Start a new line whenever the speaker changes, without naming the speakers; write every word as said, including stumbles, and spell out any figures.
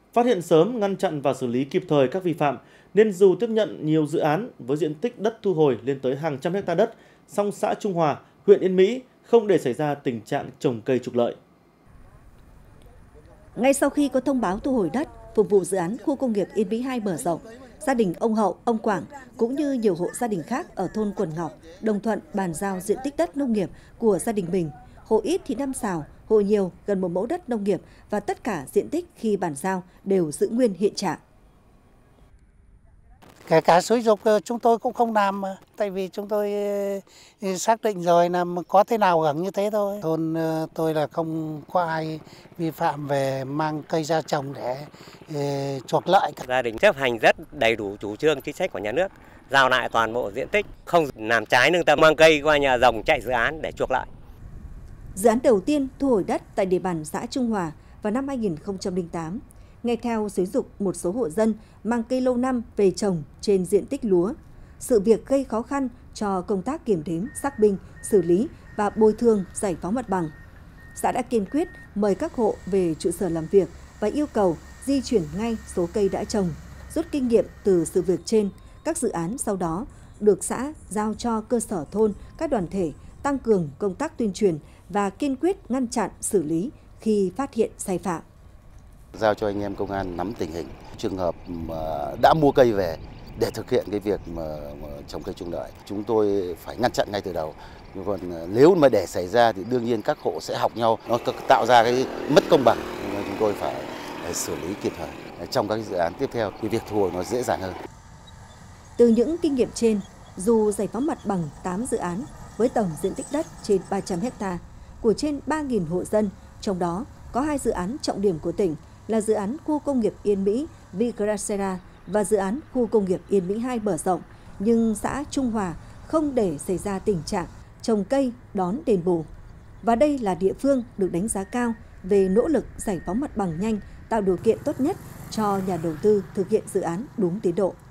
Phát hiện sớm, ngăn chặn và xử lý kịp thời các vi phạm, nên dù tiếp nhận nhiều dự án với diện tích đất thu hồi lên tới hàng trăm hecta đất, song xã Trung Hòa, huyện Yên Mỹ không để xảy ra tình trạng trồng cây trục lợi.
Ngay sau khi có thông báo thu hồi đất phục vụ dự án khu công nghiệp Yên Mỹ hai mở rộng, gia đình ông Hậu, ông Quảng cũng như nhiều hộ gia đình khác ở thôn Quần Ngọc đồng thuận bàn giao diện tích đất nông nghiệp của gia đình mình. Hộ ít thì năm sào, hộ nhiều gần một mẫu đất nông nghiệp và tất cả diện tích khi bàn giao đều giữ nguyên hiện trạng.
Kể cả xúi dục chúng tôi cũng không làm, mà tại vì chúng tôi xác định rồi là có thế nào hưởng như thế thôi. Thôn tôi là không có ai vi phạm về mang cây ra trồng để chuộc lợi.
Gia đình chấp hành rất đầy đủ chủ trương chính sách của nhà nước, giao lại toàn bộ diện tích, không làm trái nương tâm mang cây qua nhà rồng chạy dự án để chuộc lợi.
Dự án đầu tiên thu hồi đất tại địa bàn xã Trung Hòa vào năm hai nghìn không trăm lẻ tám. Nghe theo xúi giục một số hộ dân mang cây lâu năm về trồng trên diện tích lúa. Sự việc gây khó khăn cho công tác kiểm đếm, xác minh, xử lý và bồi thường giải phóng mặt bằng. Xã đã kiên quyết mời các hộ về trụ sở làm việc và yêu cầu di chuyển ngay số cây đã trồng. Rút kinh nghiệm từ sự việc trên, các dự án sau đó được xã giao cho cơ sở thôn, các đoàn thể tăng cường công tác tuyên truyền và kiên quyết ngăn chặn xử lý khi phát hiện sai phạm.
Giao cho anh em công an nắm tình hình, trường hợp mà đã mua cây về để thực hiện cái việc mà, mà trồng cây trục lợi, chúng tôi phải ngăn chặn ngay từ đầu. Còn nếu mà để xảy ra thì đương nhiên các hộ sẽ học nhau, nó tạo ra cái mất công bằng, nên chúng tôi phải xử lý kịp thời. Trong các dự án tiếp theo, cái việc thu hồi nó dễ dàng hơn.
Từ những kinh nghiệm trên, dù giải phóng mặt bằng tám dự án với tổng diện tích đất trên ba trăm ha của trên ba nghìn hộ dân, trong đó có hai dự án trọng điểm của tỉnh là dự án khu công nghiệp Yên Mỹ Vigracera và dự án khu công nghiệp Yên Mỹ hai mở rộng, nhưng xã Trung Hòa không để xảy ra tình trạng trồng cây đón đền bù. Và đây là địa phương được đánh giá cao về nỗ lực giải phóng mặt bằng nhanh, tạo điều kiện tốt nhất cho nhà đầu tư thực hiện dự án đúng tiến độ.